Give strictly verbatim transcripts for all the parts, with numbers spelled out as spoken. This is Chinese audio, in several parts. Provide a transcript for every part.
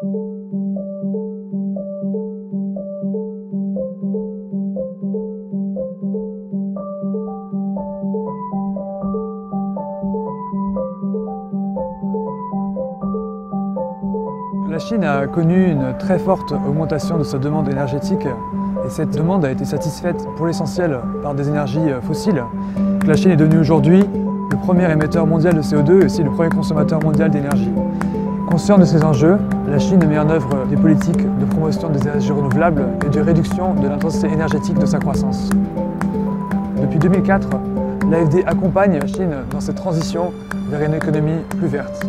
La Chine a connu une très forte augmentation de sa demande énergétique et cette demande a été satisfaite pour l'essentiel par des énergies fossiles. La Chine est devenue aujourd'hui le premier émetteur mondial de C O deux et aussi le premier consommateur mondial d'énergie. Conscient de ces enjeux, la Chine met en œuvre des politiques de promotion des énergies renouvelables et de réduction de l'intensité énergétique de sa croissance. Depuis deux mille quatre, l'A F D accompagne la Chine dans cette transition vers une économie plus verte.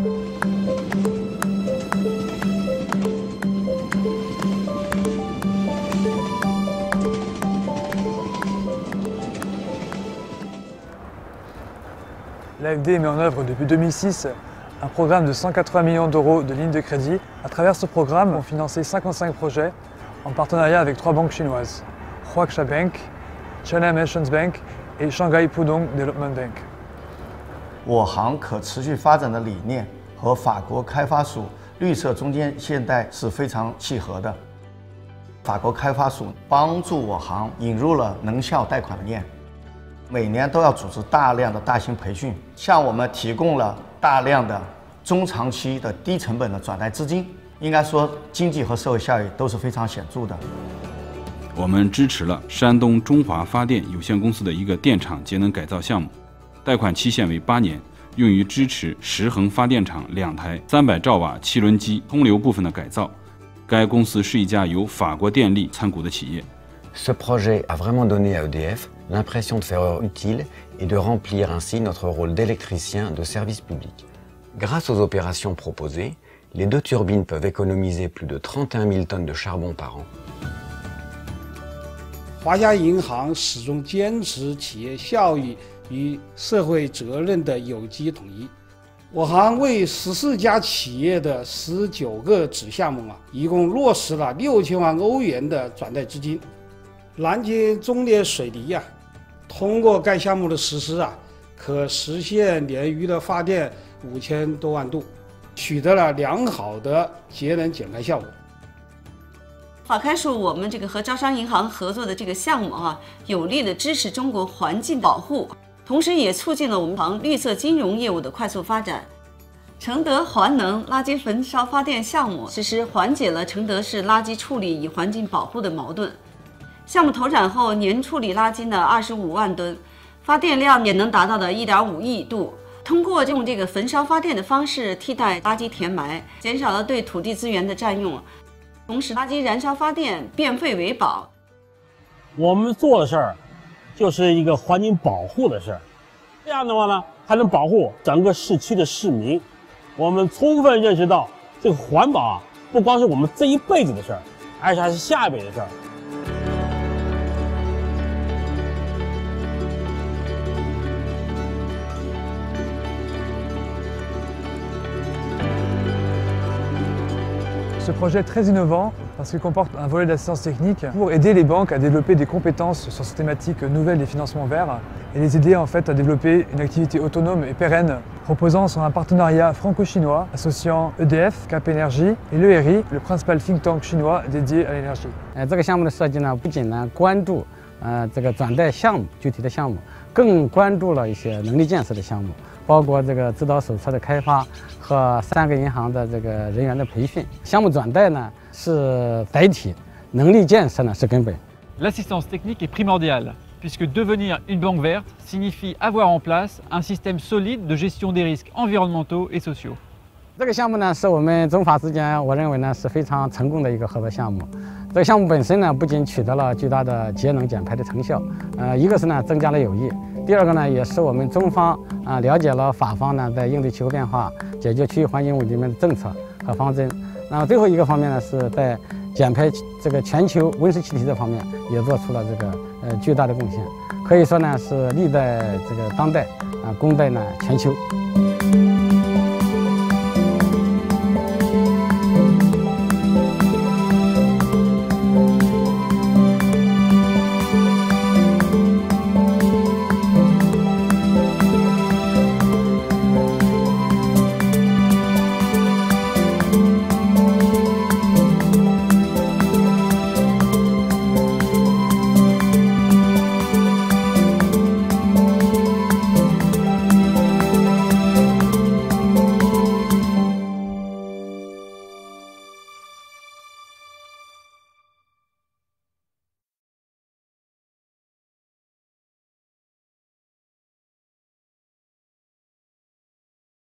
L'A F D met en œuvre depuis deux mille six un programme de cent quatre-vingts millions d'euros de lignes de crédit. À travers ce programme, on financé cinquante-cinq projets en partenariat avec trois banques chinoises, Huaxia Bank, China Merchants Bank et Shanghai Pudong Development Bank. 我行可持续发展的理念和法国开发署绿色中间现代是非常契合的。法国开发署帮助我行引入了能效贷款链。 每年都要组织大量的大型培训，向我们提供了大量的中长期的低成本的转贷资金，应该说经济和社会效益都是非常显著的。 我们支持了山东中华发电有限公司的一个电厂节能改造项目，贷款期限为八年，用于支持石衡发电厂两台三百兆瓦汽轮机通流部分的改造。该公司是一家由法国电力参股的企业。 Ce projet a vraiment donné à E D F l'impression de faire œuvre utile et de remplir ainsi notre rôle d'électricien de service public. Grâce aux opérations proposées, les deux turbines peuvent économiser plus de trente et un mille tonnes de charbon par an. 华夏银行始终坚持企业效益与社会责任的有机统一。我行为十四家企业的十九个子项目啊，一共落实了六千万欧元的转贷资金。 南京中烈水泥呀、啊，通过该项目的实施啊，可实现年余的发电五千多万度，取得了良好的节能减排效果。 法开署我们这个和招商银行合作的这个项目啊，有力的支持中国环境保护，同时也促进了我们行绿色金融业务的快速发展。承德环能垃圾焚烧发电项目实施缓解了承德市垃圾处理与环境保护的矛盾。 项目投产后，年处理垃圾呢二十五万吨，发电量也能达到的一点五亿度。通过用这个焚烧发电的方式替代垃圾填埋，减少了对土地资源的占用，同时垃圾燃烧发电变废为宝。 我们做的事儿就是一个环境保护的事儿，这样的话呢，还能保护整个市区的市民。我们充分认识到，这个环保啊，不光是我们这一辈子的事儿，而且还是下一辈的事儿。 Ce projet est très innovant parce qu'il comporte un volet d'assistance technique pour aider les banques à développer des compétences sur ces thématiques nouvelles des financements verts et les aider en fait à développer une activité autonome et pérenne reposant sur un partenariat franco-chinois associant E D F, Cap Énergie et l'E R I, le principal think tank chinois dédié à l'énergie. 呃，这个项目的设计呢，不仅呢关注呃这个转贷项目具体的项目，更关注了一些能力建设的项目。 包括这个指导手册的开发和三个银行的这个人员的培训，项目转贷呢是载体，能力建设呢是根本。 L'assistance technique est primordiale, puisque devenir une banque verte signifie avoir en place un système solide de gestion des risques environnementaux et sociaux. 这个项目呢是我们中法之间，我认为呢是非常成功的一个合作项目。这个项目本身呢不仅取得了巨大的节能减排的成效，呃，一个是呢增加了友谊。 第二个呢，也使我们中方啊了解了法方呢在应对气候变化、解决区域环境问题的政策和方针。那么最后一个方面呢，是在减排这个全球温室气体这方面也做出了这个呃巨大的贡献。可以说呢是利在这个当代啊，功在呢全球。